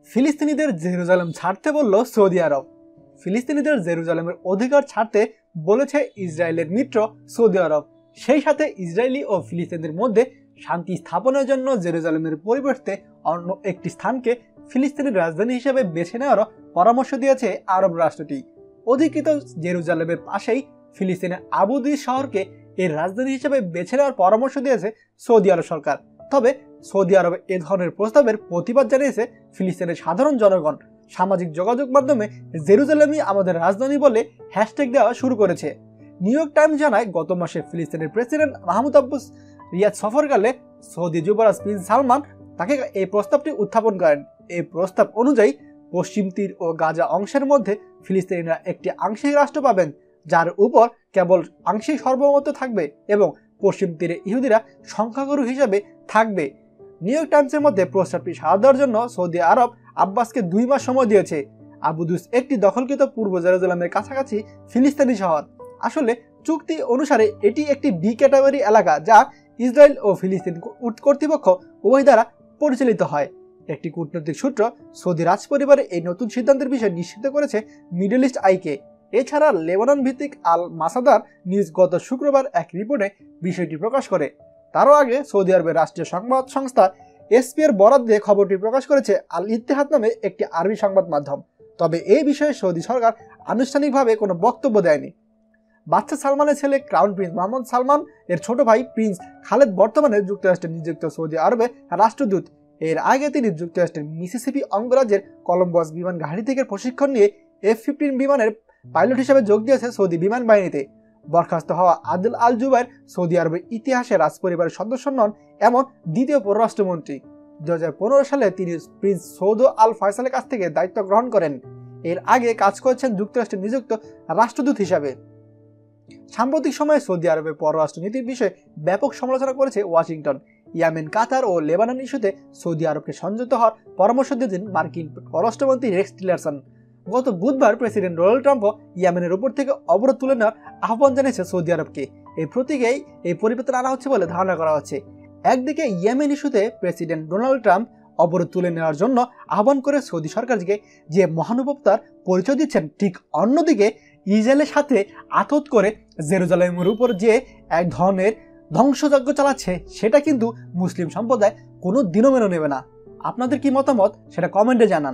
ফিলিস্তিনিদের জেরুজালেম ছাড়তে বলল সৌদি আরব। ফিলিস্তিনিদের জেরুজালেমের অধিকার ছাড়তে বলেছে ইসরায়েলের মিত্র সৌদি আরব। সেই সাথে ইসরায়েলি ও ফিলিস্তিনিদের মধ্যে শান্তি স্থাপনের জন্য জেরুজালেমের পরিবর্তে অন্য একটি স্থানকে ফিলিস্তিনের রাজধানী হিসেবে বেছে নেওয়ারও পরামর্শ দিয়েছে আরব রাষ্ট্রটি। অধিকৃত জেরুজালেমের পাশেই ফিলিস্তিনের আবু দিস শহরকে এর রাজধানী হিসেবে বেছে নেওয়ার পরামর্শ দিয়েছে সৌদি আরব সরকার। তবে সৌদি আরবে এ ধরনের প্রস্তাবের প্রতিবাদ জানিয়েছে ফিলিস্তিনের সাধারণ জনগণ। সামাজিক যোগাযোগ মাধ্যমে জেরুজালেমই আমাদের রাজধানী বলে হ্যাশট্যাগ দেওয়া শুরু করেছে। নিউ ইয়র্ক টাইমস জানায়, গত মাসে ফিলিস্তিনের প্রেসিডেন্ট মাহমুদ আব্বাস রিয়াদ সফরকালে সৌদি যুবরাজ প্রিন্স সালমান তাকে এই প্রস্তাবটি উত্থাপন করেন। এই প্রস্তাব অনুযায়ী পশ্চিম তীর ও গাজা অংশের মধ্যে ফিলিস্তিনিরা একটি আংশিক রাষ্ট্র পাবেন, যার উপর কেবল আংশিক সার্বভৌমত্ব থাকবে এবং পশ্চিম তীরে ইহুদিরা সংখ্যাগুরু হিসেবে থাকবে। নিউ ইয়র্ক টাইমসের মধ্যে প্রস্তাবটি সাড়া দেওয়ার জন্য সৌদি আরব আব্বাসকে 2 মাস সময় দিয়েছে। আবু দিস একটি দখলকৃত পূর্ব জেরুজালেমের কাছাকাছি ফিলিস্তিনি শহর। আসলে চুক্তি অনুসারে এটি একটি বি ক্যাটাগরি এলাকা, যা ইসরায়েল ও ফিলিস্তিন কর্তৃপক্ষ উভয় দ্বারা পরিচালিত হয়। একটি কূটনৈতিক সূত্র সৌদি রাজপরিবারের এই নতুন সিদ্ধান্তের বিষয়ে নিশ্চিত করেছে মিডল ইস্ট আইকে। এছাড়া লেবানন ভিত্তিক আল মাসাদার নিউজ গত শুক্রবার এক রিপোর্টে বিষয়টি প্রকাশ করে। তারও আগে সৌদি আরবের রাষ্ট্রীয় সংবাদ সংস্থা এসপির বরাত দিয়ে খবরটি প্রকাশ করেছে আল ইত্তেহাদ নামে একটি আরবি সংবাদ মাধ্যম। তবে এই বিষয়ে সৌদি সরকার আনুষ্ঠানিকভাবে কোনো বক্তব্য দেয়নি। বাচ্চা সালমানের ছেলে ক্রাউন প্রিন্স মোহাম্মদ সালমান এর ছোট ভাই প্রিন্স খালেদ বর্তমানে যুক্তরাষ্ট্রে নিযুক্ত সৌদি আরবে রাষ্ট্রদূত। এর আগে তিনি যুক্তরাষ্ট্রের মিসিসিপি অঙ্গরাজ্যের কলম্বাস বিমান ঘাঁটি থেকে প্রশিক্ষণ নিয়ে F-15 বিমানের পাইলট হিসেবে যোগ দিয়েছে সৌদি বিমান বাহিনীতে। বরখাস্ত হওয়া আদিল আল জুবাইর সৌদি আরবের ইতিহাসে রাজপরিবারের সদস্য নন এমন দ্বিতীয় পররাষ্ট্রমন্ত্রী। 2015 সালে তিনি প্রিন্স সৌদ আল ফয়সালের কাছ থেকে দায়িত্ব গ্রহণ করেন। এর আগে কাজ করেছেন যুক্তরাষ্ট্রে নিযুক্ত রাষ্ট্রদূত হিসাবে। সাম্প্রতিক সময়ে সৌদি আরবের পররাষ্ট্রনীতির বিষয়ে ব্যাপক সমালোচনা করেছে ওয়াশিংটন। ইয়েমেন, কাতার ও লেবানন ইস্যুতে সৌদি আরবকে সংযত হওয়ার পরামর্শ দিয়েছেন মার্কিন পররাষ্ট্রমন্ত্রী রেক্স টিলারসন। গত বুধবার প্রেসিডেন্ট ডোনাল্ড ট্রাম্পও ইয়েমেনের উপর থেকে অবরোধ তুলে নেওয়ার আহ্বান জানিয়েছে সৌদি আরবকে। এই প্রতীকেই এই পরিবর্তন আনা হচ্ছে বলে ধারণা করা হচ্ছে। একদিকে ইয়েমেন ইস্যুতে প্রেসিডেন্ট ডোনাল্ড ট্রাম্প অবরোধ তুলে নেওয়ার জন্য আহ্বান করে সৌদি সরকারকে যে মহানুভবতার পরিচয় দিচ্ছেন, ঠিক অন্যদিকে ইসরায়েলের সাথে আতত করে জেরুজালেমের উপর যে এক ধরনের ধ্বংসযজ্ঞ চালাচ্ছে, সেটা কিন্তু মুসলিম সম্প্রদায় কোনো দিনও মেনে নেবে না। আপনাদের কি মতামত সেটা কমেন্টে জানান।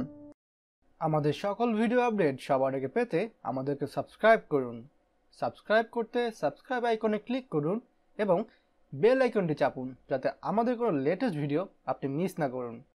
আমাদের সকল ভিডিও আপডেট সবার আগে পেতে আমাদেরকে সাবস্ক্রাইব করুন। সাবস্ক্রাইব করতে সাবস্ক্রাইব আইকনে ক্লিক করুন এবং বেল আইকনটি চাপুন, যাতে আমাদের কোনো লেটেস্ট ভিডিও আপনি মিস না করুন।